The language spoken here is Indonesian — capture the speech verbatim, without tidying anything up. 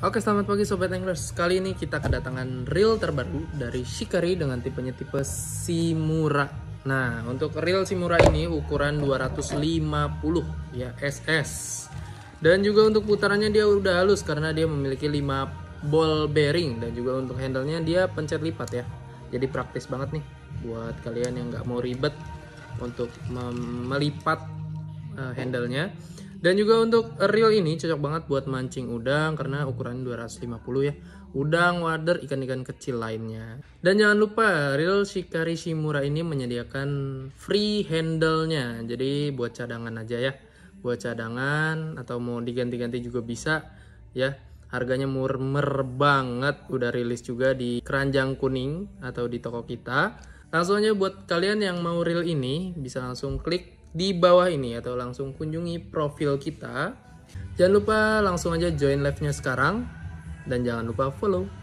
Oke, selamat pagi Sobat Anglers. Kali ini kita kedatangan reel terbaru dari Shikari dengan tipenya tipe Shimura. Nah, untuk reel Shimura ini ukuran dua ratus lima puluh ya S S. Dan juga untuk putarannya dia udah halus karena dia memiliki lima ball bearing, dan juga untuk handle-nya dia pencet lipat ya. Jadi praktis banget nih buat kalian yang nggak mau ribet untuk melipat uh, handle-nya. Dan juga untuk reel ini cocok banget buat mancing udang karena ukuran dua ratus lima puluh ya. Udang, wader, ikan-ikan kecil lainnya. Dan jangan lupa reel Shikari Shimura ini menyediakan free handle-nya. Jadi buat cadangan aja ya. Buat cadangan atau mau diganti-ganti juga bisa ya. Harganya murmer banget. Udah rilis juga di keranjang kuning atau di toko kita. Langsung aja buat kalian yang mau reel ini bisa langsung klik di bawah ini atau langsung kunjungi profil kita. Jangan lupa langsung aja join live-nya sekarang dan jangan lupa follow.